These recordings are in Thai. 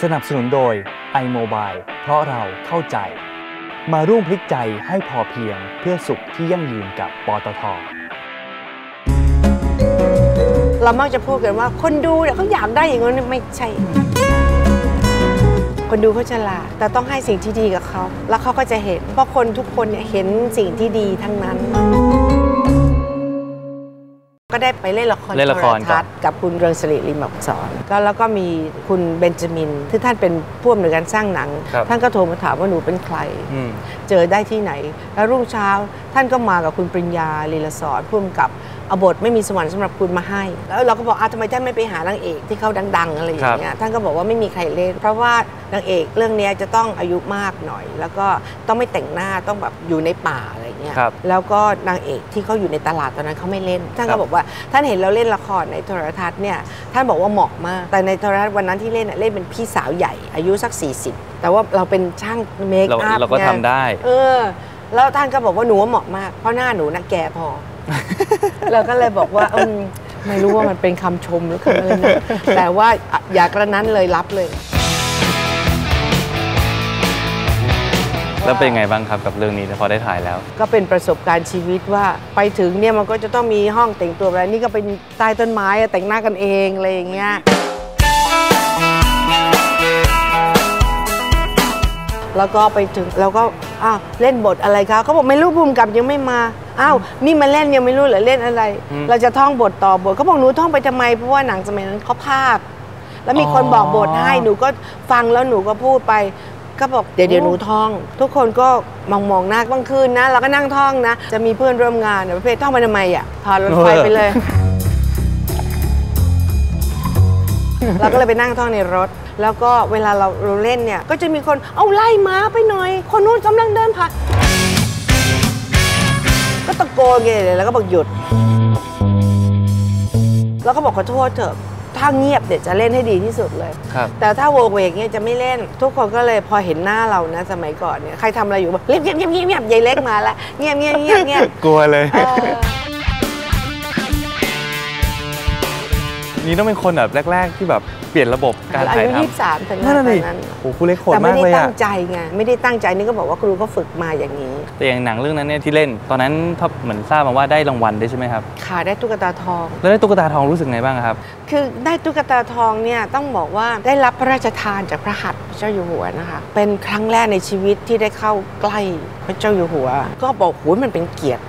นับสนุนโดย iMobile เพราะเราเข้าใจมาร่วมพลิกใจให้พอเพียงเพื่อสุขที่ยั่งยืนกับปตท. เรามักจะพูดกันว่าคนดูเนี่ยเขาอยากได้อย่างนั้นไม่ใช่คนดูเขาฉลาดแต่ต้องให้สิ่งที่ดีกับเขาแล้วเขาก็จะเห็นเพราะคนทุกคนเนี่ยเห็นสิ่งที่ดีทั้งนั้นก็ได้ไปเล่นละครโทรทัศน์กับคุณเรืองศิริริมอักษรแล้วก็มีคุณเบนจามินที่ท่านเป็นผู้อำนวยการสร้างหนังท่านก็โทรมาถามว่าหนูเป็นใครเจอได้ที่ไหนแล้วรุ่งเช้าท่านก็มากับคุณปริญญาลีลาศรผู้กำกับเอาบทไม่มีสวรรค์สำหรับคุณมาให้แล้วเราก็บอกทำไมท่านไม่ไปหานางเอกที่เขาดังๆอะไรอย่างเงี้ยท่านก็บอกว่าไม่มีใครเล่นเพราะว่านางเอกเรื่องนี้จะต้องอายุมากหน่อยแล้วก็ต้องไม่แต่งหน้าต้องแบบอยู่ในป่าอะไรเงี้ยแล้วก็นางเอกที่เขาอยู่ในตลาดตอนนั้นเขาไม่เล่นท่านก็บอกว่าท่านเห็นเราเล่นละครในโทรทัศน์เนี่ยท่านบอกว่าเหมาะมากแต่ในโทรทัศน์วันนั้นที่เล่นเล่นเป็นพี่สาวใหญ่อายุสัก40แต่ว่าเราเป็นช่างเมคอัพเราก็ทำได้แล้วท่านก็บอกว่าหนูว่าเหมาะมากเพราะหน้าหนูน่ะแก่พอเราก็เลยบอกว่าไม่รู้ว่ามันเป็นคำชมหรือคำอะไรนะแต่ว่าอยากกระนั้นเลยรับเลยแล้วเป็นไงบ้างครับกับเรื่องนี้พอได้ถ่ายแล้วก็เป็นประสบการณ์ชีวิตว่าไปถึงเนี่ยมันก็จะต้องมีห้องแต่งตัวอะไรนี่ก็เป็นใต้ต้นไม้แต่งหน้ากันเองอะไรอย่างเงี้ยแล้วก็ไปถึงเราก็เล่นบทอะไรคะเขาบอกไม่รู้ภูมิกับยังไม่มานี่มาเล่นยังไม่รู้เหรอเล่นอะไรเราจะท่องบทต่อบทเขาบอกหนูท่องไปทำไมเพราะว่าหนังสมัยนั้นเขาพากย์แล้วมีคนบอกบทให้หนูก็ฟังแล้วหนูก็พูดไปก็บอกเดี๋ยวหนูท่องทุกคนก็มองหน้าบางคืนนะเราก็นั่งท่องนะจะมีเพื่อนร่วมงานประเภทท่องไปทำไมพารถไฟไปเลยเราก็เลยไปนั่งท่องในรถแล้วก็เวลาเราเล่นเนี่ยก็จะมีคนเอาไล่ม้าไปหน่อยคนนู้นกำลังเดินผ่านก็ตะโกนเลยแล้วก็บอกหยุดแล้วก็บอกขอโทษเถอะถ้าเงียบเดี๋ยวจะเล่นให้ดีที่สุดเลยแต่ถ้าโวกเวกเนี่ยจะไม่เล่นทุกคนก็เลยพอเห็นหน้าเรานะสมัยก่อนเนี่ยใครทำอะไรอยู่บอกเงียบยายเล็กมาละเงียบกลัวเลยนี่ต้องเป็นคนแบบแรกๆที่แบบเปลี่ยนระบบการถ่ายทำอายุ 23ถึงนั้นโอ้ครูเล็กโหดมากเลยแต่ไม่ได้ตั้งใจไงไม่ได้ตั้งใจนี่ก็บอกว่าครูก็ฝึกมาอย่างนี้แต่อย่างหนังเรื่องนั้นเนี่ยที่เล่นตอนนั้นเหมือนทราบมาว่าได้รางวัลได้ใช่ไหมครับค่ะได้ตุ๊กตาทองแล้วได้ตุ๊กตาทองรู้สึกไงบ้างครับคือได้ตุ๊กตาทองเนี่ยต้องบอกว่าได้รับพระราชทานจากพระหัตถ์พระเจ้าอยู่หัวนะคะเป็นครั้งแรกในชีวิตที่ได้เข้าใกล้พระเจ้าอยู่หัวก็บอกโหมันเป็นเกียรติ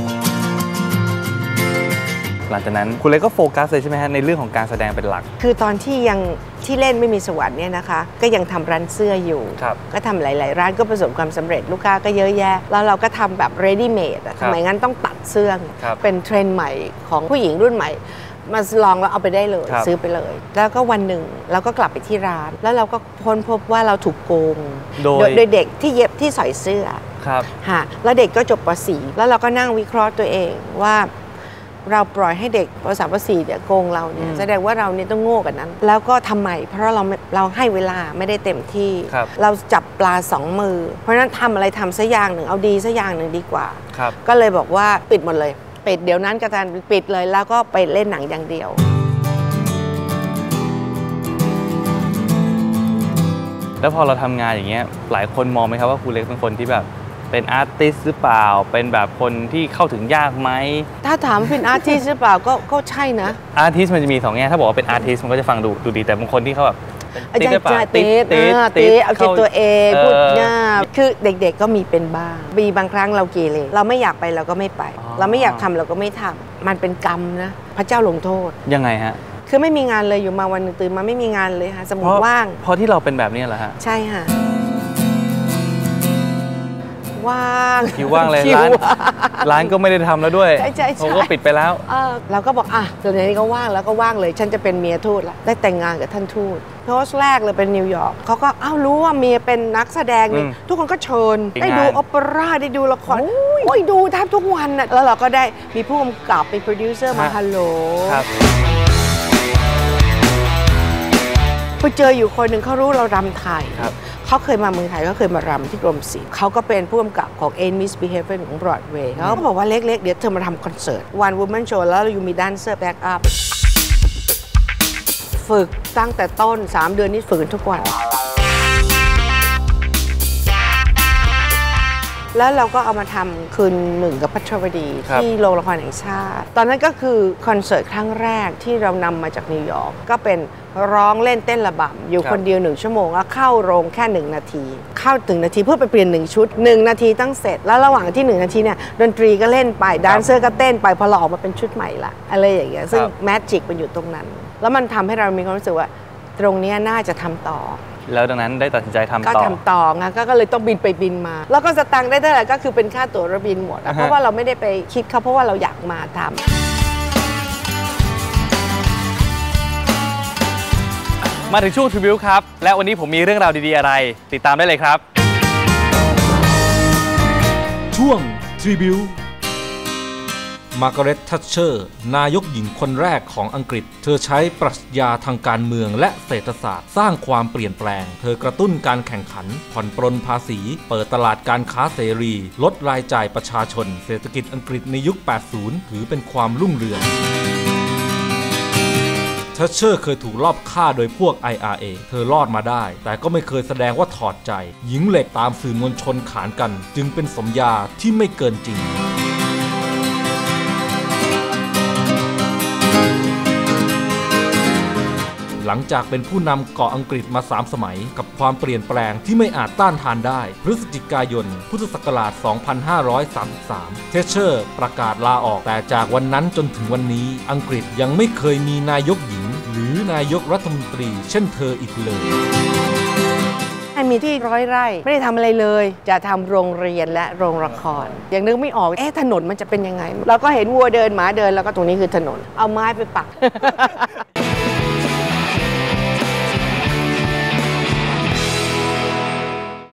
หลังจากนั้นคุณเล็กก็โฟกัสเลยใช่ไหมฮะในเรื่องของการแสดงเป็นหลักคือตอนที่เล่นไม่มีสวรรค์เนี่ยนะคะก็ยังทำร้านเสื้ออยู่ก็ทำหลายๆร้านก็ประสบความสำเร็จลูกค้าก็เยอะแยะแล้วเราก็ทำแบบ ready made สมัยงั้นต้องตัดเสื้อเป็นเทรนด์ใหม่ของผู้หญิงรุ่นใหม่มาลองแล้วเอาไปได้เลยซื้อไปเลยแล้วก็วันหนึ่งเราก็กลับไปที่ร้านแล้วเราก็ค้นพบว่าเราถูกโกงโดยเด็กที่เย็บที่ใส่เสื้อแล้วเด็กก็จบป .4 แล้วเราก็นั่งวิเคราะห์ตัวเองว่าเราปล่อยให้เด็กป .3 ป .4 เนี่ยโกงเราเนี่ยแสดงว่าเราเนี่ยต้องโง่กันนั้นแล้วก็ทำไมเพราะเราให้เวลาไม่ได้เต็มที่เราจับปลา2 มือเพราะฉะนั้นทำอะไรทำสักอย่างหนึ่งเอาดีสักอย่างหนึ่งดีกว่าก็เลยบอกว่าปิดหมดเลยปิดเดี๋ยวนั้นกระทันปิดเลยแล้วก็ไปเล่นหนังอย่างเดียวแล้วพอเราทำงานอย่างเงี้ยหลายคนมองไหมครับว่าครูเล็กเป็นคนที่แบบเป็นอาร์ติสหรือเปล่าเป็นแบบคนที่เข้าถึงยากไหมถ้าถามเป็นอาร์ติสหรือเปล่าก็ใช่นะอาร์ติสมันจะมี2 แง่ถ้าบอกว่าเป็นอาร์ติสมันก็จะฟังดูดีแต่บางคนที่เขาแบบติดได้ป่ะติดเอาใจตัวเองพูดยากคือเด็กๆก็มีเป็นบ้างบางครั้งเราเกเรเราไม่อยากไปเราก็ไม่ไปเราไม่อยากทำเราก็ไม่ทำมันเป็นกรรมนะพระเจ้าลงโทษยังไงฮะคือไม่มีงานเลยอยู่มาวันนึงตื่นมาไม่มีงานเลยค่ะสมองว่างเพราะที่เราเป็นแบบนี้เหรอฮะใช่ค่ะว่างเลยร้านก็ไม่ได้ทำแล้วด้วยเขาก็ปิดไปแล้วเราก็บอกตอนนี้ก็ว่างแล้วก็ว่างเลยฉันจะเป็นเมียทูตละได้แต่งงานกับท่านทูตโพสต์แรกเลยเป็นนิวยอร์กเขาก็รู้ว่าเมียเป็นนักแสดงนี่ทุกคนก็เชิญได้ดูโอเปร่าได้ดูละครดูแทบทุกวันน่ะแล้วเราก็ได้มีผู้กำกับเป็นโปรดิวเซอร์มาฮัลโหลไปเจออยู่คนหนึ่งเขารู้เรารำไทยเขาเคยมาเมืองไทยเขาเคยมารำที่กรมศิลป์เขาก็เป็นผู้กำกับของ Ain't Misbehavin ของ Broadway เขาก็บอกว่าเล็กๆเดี๋ยวเธอมาทำคอนเสิร์ต One Woman Show แล้วอยู่มีแดนเซอร์แบ็กอัพฝึกตั้งแต่ต้น3 เดือนนี้ฝึกทุกวันแล้วเราก็เอามาทำคืนหนึ่งกับพัชรวดีที่โรงละครแห่งชาติตอนนั้นก็คือคอนเสิร์ตครั้งแรกที่เรานำมาจากนิวยอร์กก็เป็นร้องเล่นเต้นระบำอยู่คนเดียว1 ชั่วโมงแล้วเข้าโรงแค่1 นาทีเข้า1 นาทีเพื่อไปเปลี่ยน1 ชุด1 นาทีตั้งเสร็จแล้วระหว่างที่1 นาทีเนี่ยดนตรีก็เล่นไปแดนเซอร์ก็เต้นไปพอเราออกมาเป็นชุดใหม่ละอะไรอย่างเงี้ยซึ่งแมจิกมันอยู่ตรงนั้นแล้วมันทำให้เรามีความรู้สึกว่าตรงนี้น่าจะทำต่อแล้วดังนั้นได้ตัดสินใจทำต่อก็ทำต่อไงก็เลยต้องบินไปบินมาแล้วก็สตังค์ได้เท่าไหร่ก็คือเป็นค่าตั๋วรถบินหมดเพราะว่าเราไม่ได้ไปคิดเขาเพราะว่าเราอยากมาทำมาถึงช่วงทริบิวต์ครับและวันนี้ผมมีเรื่องราวดีๆอะไรติดตามได้เลยครับช่วงทริบิวต์มาร์กาเร็ต ทัชเชอร์นายกหญิงคนแรกของอังกฤษเธอใช้ปรัชญาทางการเมืองและเศรษฐศาสตร์สร้างความเปลี่ยนแปลงเธอกระตุ้นการแข่งขันผ่อนปรนภาษีเปิดตลาดการค้าเสรีลดรายจ่ายประชาชนเศรษฐกิจอังกฤษในยุค 80 ถือเป็นความรุ่งเรืองทัชเชอร์เคยถูกลอบฆ่าโดยพวก IRA เธอรอดมาได้แต่ก็ไม่เคยแสดงว่าถอดใจหญิงเหล็กตามสื่อมวลชนขานกันจึงเป็นสมญาที่ไม่เกินจริงหลังจากเป็นผู้นำเกาะอังกฤษมา3 สมัยกับความเปลี่ยนแปลงที่ไม่อาจต้านทานได้พฤศจิกายนพุทธศักราช 2533 เทชเชอร์ประกาศลาออกแต่จากวันนั้นจนถึงวันนี้อังกฤษยังไม่เคยมีนายกหญิงหรือนายกรัฐมนตรีเช่นเธออีกเลยมีที่100 ไร่ไม่ได้ทำอะไรเลยจะทำโรงเรียนและโรงละครยังนึกไม่ออกถนนมันจะเป็นยังไงเราก็เห็นวัวเดินหมาเดินแล้วก็ตรงนี้คือถนนเอาไม้ไปปัก